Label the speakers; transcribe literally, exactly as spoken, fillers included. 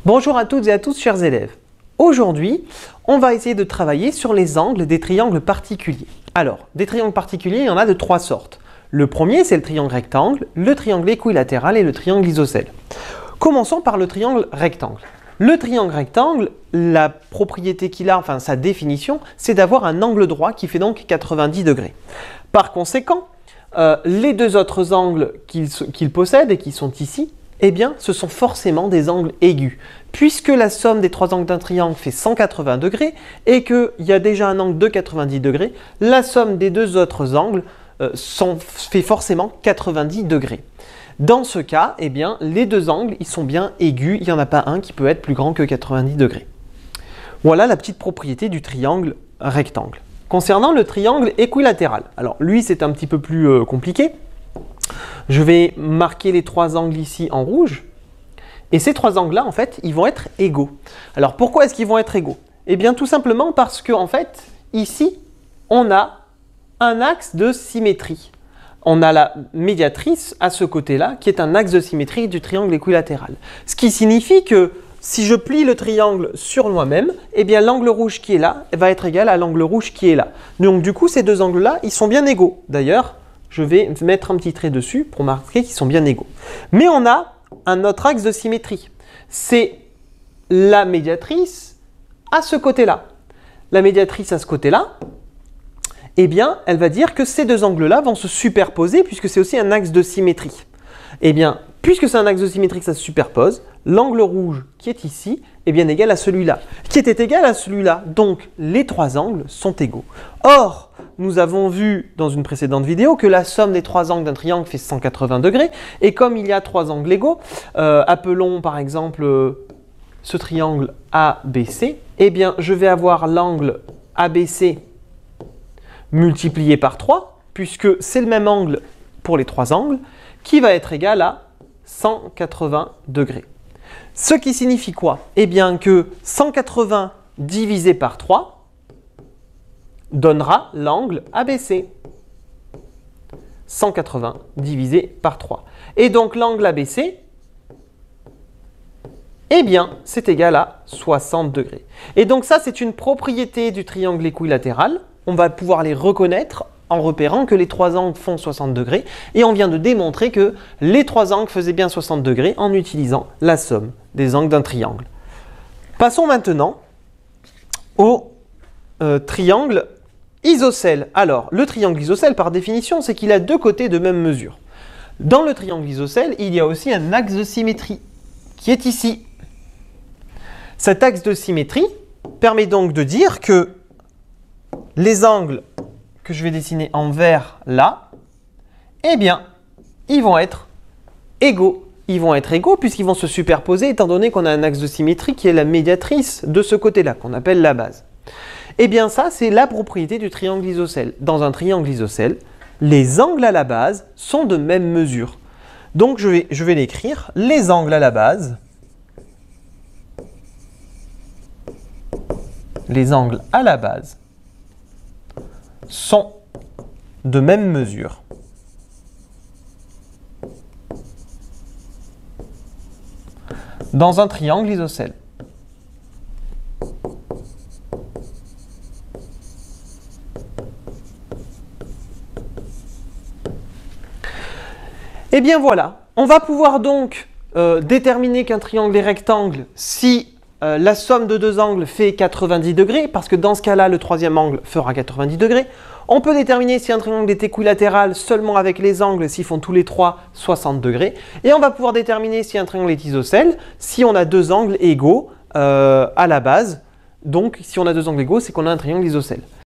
Speaker 1: Bonjour à toutes et à tous chers élèves. Aujourd'hui, on va essayer de travailler sur les angles des triangles particuliers. Alors, des triangles particuliers, il y en a de trois sortes. Le premier, c'est le triangle rectangle, le triangle équilatéral et le triangle isocèle. Commençons par le triangle rectangle. Le triangle rectangle, la propriété qu'il a, enfin sa définition, c'est d'avoir un angle droit qui fait donc quatre-vingt-dix degrés. Par conséquent, euh, les deux autres angles qu'il qu'il possède et qui sont ici, eh bien, ce sont forcément des angles aigus. Puisque la somme des trois angles d'un triangle fait cent quatre-vingts degrés et qu'il y a déjà un angle de quatre-vingt-dix degrés, la somme des deux autres angles euh, sont, fait forcément quatre-vingt-dix degrés. Dans ce cas, eh bien, les deux angles, ils sont bien aigus. Il n'y en a pas un qui peut être plus grand que quatre-vingt-dix degrés. Voilà la petite propriété du triangle rectangle. Concernant le triangle équilatéral, alors lui, c'est un petit peu plus euh, compliqué. Je vais marquer les trois angles ici en rouge. Et ces trois angles-là, en fait, ils vont être égaux. Alors, pourquoi est-ce qu'ils vont être égaux? Eh bien, tout simplement parce que, en fait, ici, on a un axe de symétrie. On a la médiatrice à ce côté-là, qui est un axe de symétrie du triangle équilatéral. Ce qui signifie que si je plie le triangle sur moi-même, eh bien, l'angle rouge qui est là va être égal à l'angle rouge qui est là. Donc, du coup, ces deux angles-là, ils sont bien égaux. D'ailleurs, je vais mettre un petit trait dessus pour marquer qu'ils sont bien égaux. Mais on a un autre axe de symétrie. C'est la médiatrice à ce côté-là. La médiatrice à ce côté-là, eh bien, elle va dire que ces deux angles-là vont se superposer puisque c'est aussi un axe de symétrie. Eh bien, puisque c'est un axe de symétrie que ça se superpose, l'angle rouge qui est ici est bien égal à celui-là, qui était égal à celui-là. Donc, les trois angles sont égaux. Or, nous avons vu dans une précédente vidéo que la somme des trois angles d'un triangle fait cent quatre-vingts degrés. Et comme il y a trois angles égaux, euh, appelons par exemple euh, ce triangle A B C, eh bien, je vais avoir l'angle A B C multiplié par trois, puisque c'est le même angle pour les trois angles, qui va être égal à cent quatre-vingts degrés. Ce qui signifie quoi? Eh bien que cent quatre-vingts divisé par trois donnera l'angle A B C. cent quatre-vingts divisé par trois. Et donc l'angle A B C, eh bien, c'est égal à soixante degrés. Et donc ça, c'est une propriété du triangle équilatéral. On va pouvoir les reconnaître en repérant que les trois angles font soixante degrés. Et on vient de démontrer que les trois angles faisaient bien soixante degrés en utilisant la somme des angles d'un triangle. Passons maintenant au euh, triangle isocèle. Alors, le triangle isocèle, par définition, c'est qu'il a deux côtés de même mesure. Dans le triangle isocèle, il y a aussi un axe de symétrie qui est ici. Cet axe de symétrie permet donc de dire que les angles que je vais dessiner en vert là, eh bien, ils vont être égaux. Ils vont être égaux puisqu'ils vont se superposer étant donné qu'on a un axe de symétrie qui est la médiatrice de ce côté-là, qu'on appelle la base. Eh bien ça, c'est la propriété du triangle isocèle. Dans un triangle isocèle, les angles à la base sont de même mesure. Donc je vais, je vais l'écrire, les angles à la base, les angles à la base sont de même mesure. Dans un triangle isocèle. Et bien voilà, on va pouvoir donc euh, déterminer qu'un triangle est rectangle si euh, la somme de deux angles fait quatre-vingt-dix degrés, parce que dans ce cas-là, le troisième angle fera quatre-vingt-dix degrés. On peut déterminer si un triangle est équilatéral seulement avec les angles s'ils font tous les trois soixante degrés. Et on va pouvoir déterminer si un triangle est isocèle si on a deux angles égaux euh, à la base. Donc, si on a deux angles égaux, c'est qu'on a un triangle isocèle.